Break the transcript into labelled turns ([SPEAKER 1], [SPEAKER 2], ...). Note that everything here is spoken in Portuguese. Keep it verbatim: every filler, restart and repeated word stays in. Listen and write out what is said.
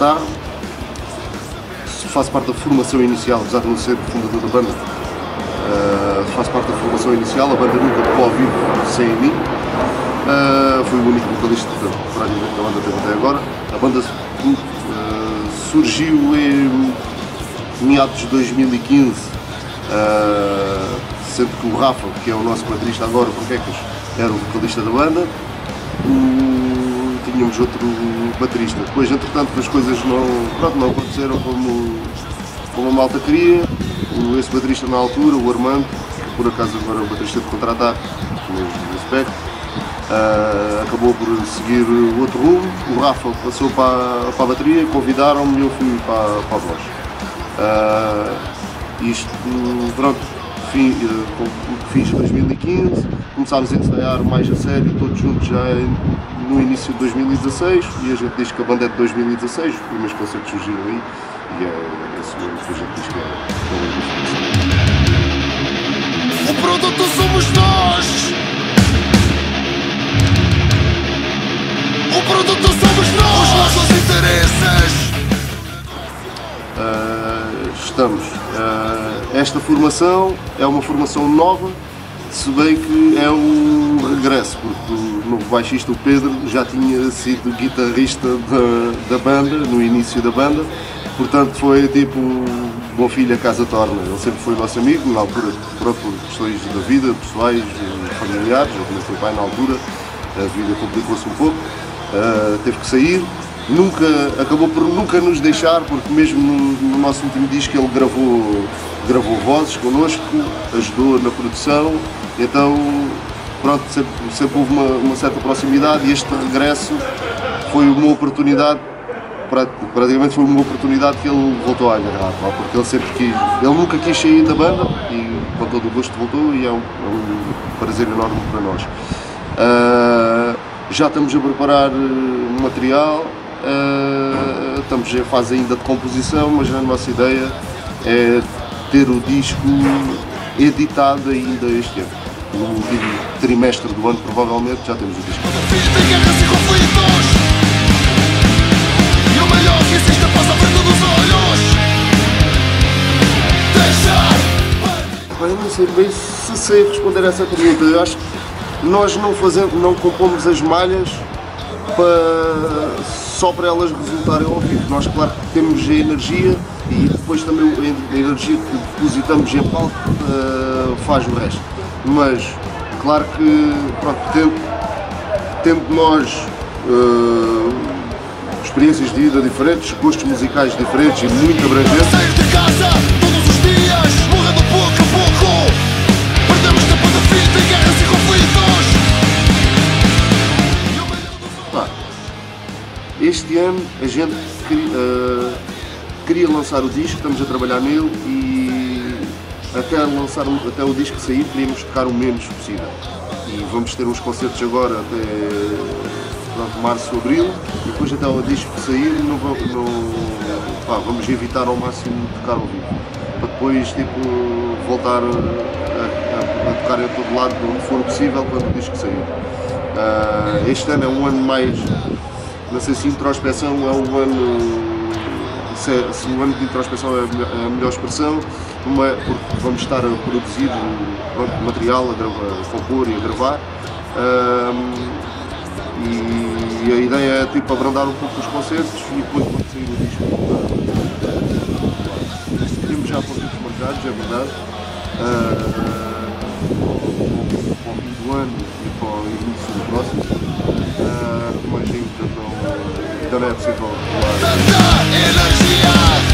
[SPEAKER 1] guitarra, faço parte da formação inicial, apesar de não ser fundador da banda, uh, faço parte da formação inicial, a banda nunca tocou ao vivo sem mim, uh, fui o único vocalista que a banda teve até agora. A banda uh, surgiu em meados de dois mil e quinze, uh, sendo que o Rafa, que é o nosso baterista agora, Panquecas, era o vocalista da banda. O, tínhamos outro baterista. Depois, entretanto, as coisas não, pronto, não aconteceram como, como a malta queria. O, esse baterista na altura, o Armando, que por acaso agora é o baterista de contra-ataque, mesmo respeito, uh, acabou por seguir o outro rumo. O Rafa passou para, para a bateria, convidaram-me e eu fui para, para a voz. Uh, isto, pronto, fim, uh, fins de dois mil e quinze, começámos a ensaiar mais a sério, todos juntos já no início de dois mil e dezasseis, e a gente diz que a banda é de dois mil e dezasseis, os primeiros concertos surgiram aí, e é esse mesmo que a gente diz que é.
[SPEAKER 2] O produto somos nós! O produto somos nós! Os nossos interesses!
[SPEAKER 1] Uh, estamos. Uh, esta formação é uma formação nova, se bem que é um regresso, porque o novo baixista, o Pedro, já tinha sido guitarrista da, da banda, no início da banda, portanto foi tipo bom filho a casa torna. Ele sempre foi nosso amigo, na altura, por questões da vida, pessoais, familiares, eu também fui pai na altura, a vida complicou-se um pouco, uh, teve que sair. Nunca, acabou por nunca nos deixar, porque mesmo no, no nosso último disco ele gravou, gravou vozes connosco, ajudou na produção, então pronto, sempre, sempre houve uma, uma certa proximidade, e este regresso foi uma oportunidade, praticamente foi uma oportunidade que ele voltou a agarrar, porque ele sempre quis, ele nunca quis sair da banda e com todo o gosto voltou, e é um, é um prazer enorme para nós. Uh, já estamos a preparar material. Uh, estamos em fase ainda de composição, mas a nossa ideia é ter o disco editado ainda este ano. No último trimestre do ano, provavelmente, já temos o disco. Eu não sei bem se sei responder a essa pergunta. Eu acho que nós não, fazemos, não compomos as malhas para, só para elas resultarem ao vivo. Nós, claro, que temos a energia, e depois também a energia que depositamos em palco uh, faz o resto. Mas, claro que, pronto, tendo, tendo nós uh, experiências de vida diferentes, gostos musicais diferentes e muito abrangentes.
[SPEAKER 2] Sair de casa todos os dias, morrendo pouco a pouco. Perdemos tempo de fita em guerras e conflitos.
[SPEAKER 1] Este ano a gente queria, uh, queria lançar o disco, estamos a trabalhar nele, e até, lançar, até o disco sair queríamos tocar o menos possível. E vamos ter uns concertos agora até pronto, março, abril, e depois até o disco sair não, não, pá, vamos evitar ao máximo tocar ao vivo, para depois tipo, voltar a, a, a tocar em todo lado onde for possível quando o disco sair. Uh, este ano é um ano mais, não sei se introspeção é um ano, se, é, se um ano de introspeção é a melhor expressão, uma, porque vamos estar a produzir pronto, material, a, gravar, a compor e a gravar, um, e, e a ideia é tipo abrandar um pouco os concertos e depois quando sair o disco. Temos já concertos marcados, é verdade, uh, para o fim do ano e para o início do próximo, uh, mas ainda não, ainda não é possível falar.